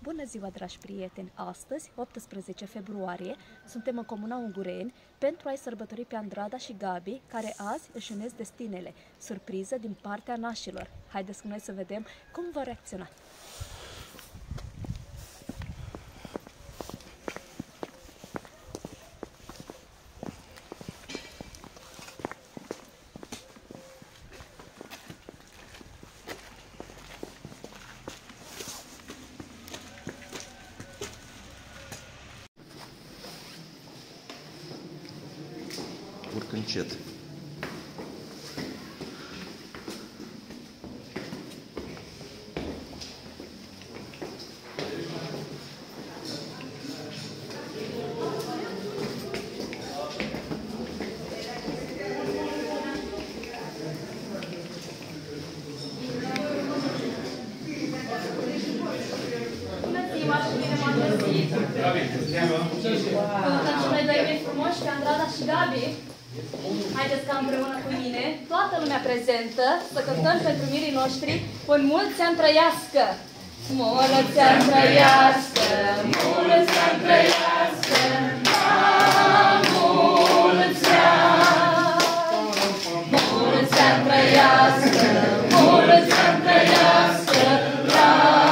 Bună ziua, dragi prieteni! Astăzi, 18 februarie, suntem în Comuna Ungureni pentru a-i sărbători pe Andrada și Gabi, care azi își unesc destinele. Surpriză din partea nașilor. Haideți cu noi să vedem cum vor reacționa. Urcă încet. Căutăm și noi doi mei frumoși pe Andrada și Gabi. Haideți ca împreună cu mine, toată lumea prezentă, să cântăm pentru mirii noștri un mulți ani trăiască! Mulți ani trăiască! Mulți ani trăiască! La mulți ani! Mulți ani trăiască! Mulți ani trăiască! La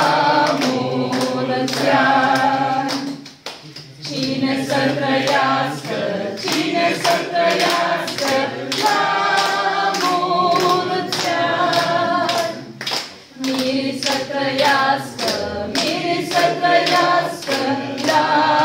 mulți ani! Cine să trăiască? Cine să trăiască? La mulți ani! Mirii să trăiască! Mirii să trăiască! La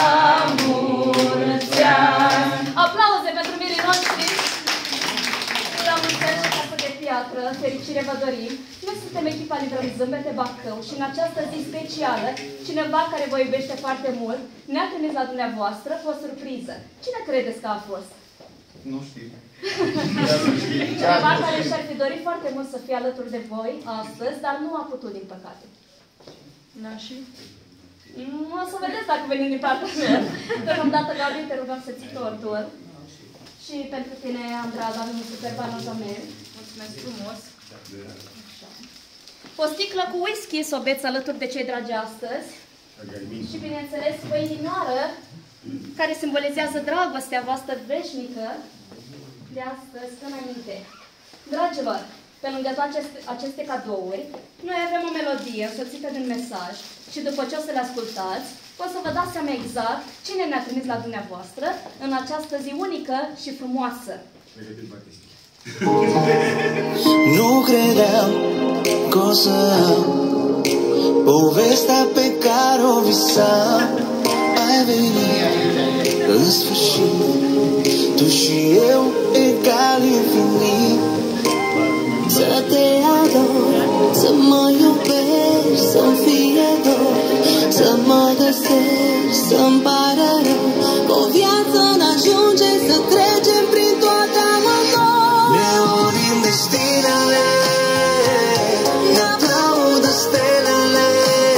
mulți ani! Aplauze pentru mirii noștri! La mulți ani și casă de piatră, fericire vă dorim! Noi suntem echipa Livrării Zâmbete Bacău și în această zi specială, cineva care vă iubește foarte mult ne-a trimis la dumneavoastră cu o surpriză. Cine credeți că a fost? Nu știu. Cineva care și-ar fi dorit foarte mult să fie alături de voi astăzi, dar nu a putut, din păcate. Nașii? O să vedeți dacă venim din partea mea. Deocamdată, Gabi, te rugăm să ții tortul. Și pentru tine, Andrada, avem un super aranjament. Mulțumesc frumos. O sticlă cu whisky să o beți alături de cei dragi astăzi. Și, bineînțeles, o inimioară care simbolizează dragostea voastră veșnică de astăzi înainte. Dragilor, pe lângă toate aceste cadouri, noi avem o melodie însoțită de un mesaj și după ce o să le ascultați, o să vă dați seama exact cine ne-a trimis la dumneavoastră în această zi unică și frumoasă. Nu credeam că o să am povestea pe care o visam. Ai venit în sfârșit, tu și eu egal infinit. Să te ador, să mă iubești, să-mi fie dor, să mă găsești, să-mi pară rău, că o viață n-ajunge să trecem prin toate amândoi. Ne unim destinele, ne aplaudă stelele,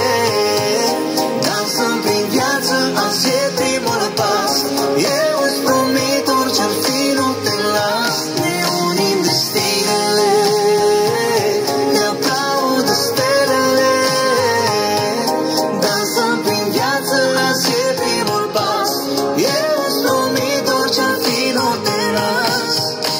dansăm prin viață, azi e primul pas. Eu îți promit orice-ar fi, nu te las. Ne unim destinele, ne aplaudă stelele, dansăm prin viață, azi e primul pas. Eu îți promit orice-ar fi, nu te las.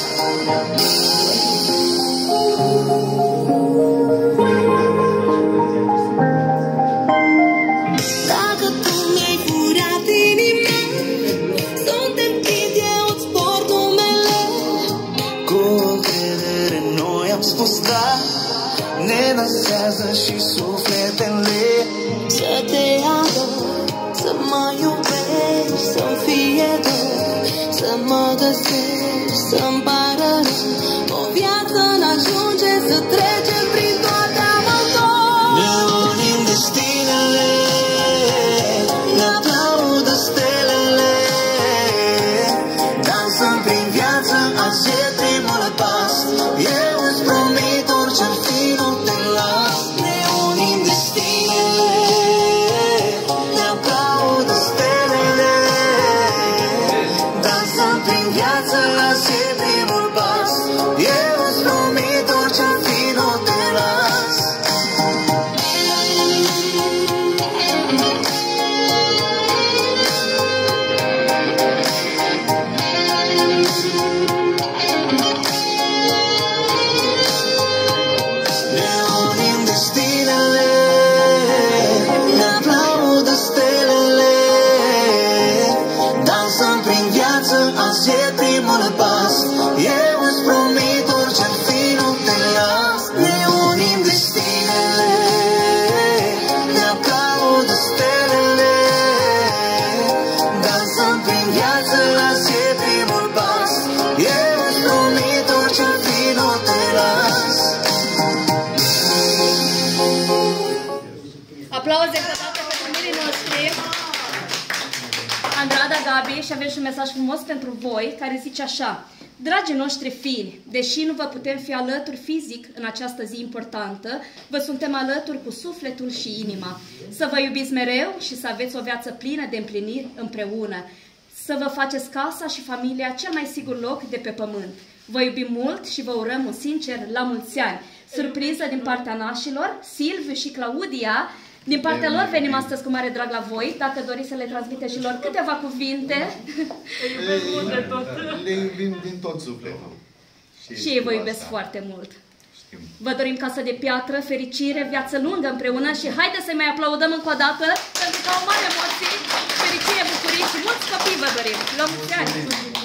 Dacă tu mi-ai furat inima, suntem chid, eu îți port numele. Cu încredere noi am spus da, ne nasează și sufletele. Să te ador, să mă iubești, să-mi fie dor, să mă găsești, să-mi pară rău, o viață n-ajunge să trecem prin toate amândoi. Ne unim destinele, ne aplaudă stelele, dansăm prin viață, azi e primul pas. Eu îți promit orice-ar fi, nu te las. Ne unim destinele, ne aplaudă stelele, dansăm prin viață, azi e primul pas. dată pentru mirii noștri, Andrada, Gabi, și avem și un mesaj frumos pentru voi, care zice așa: dragii noștri fini, deși nu vă putem fi alături fizic în această zi importantă, vă suntem alături cu sufletul și inima. Să vă iubiți mereu și să aveți o viață plină de împliniri împreună. Să vă faceți casa și familia cel mai sigur loc de pe pământ. Vă iubim mult și vă urăm un sincer la mulți ani. Surpriză din partea nașilor, Silviu și Claudia. Din partea lor venim astăzi cu mare drag la voi. Dacă doriți să le transmiteți și lor câteva cuvinte. Le iubim din tot sufletul. Și ei vă iubesc foarte mult. Vă dorim casă de piatră, fericire, viață lungă împreună și haideți să-i mai aplaudăm încă o dată, pentru că au mari emoții, fericire, bucurie și mulți copii vă dorim. La mulți ani!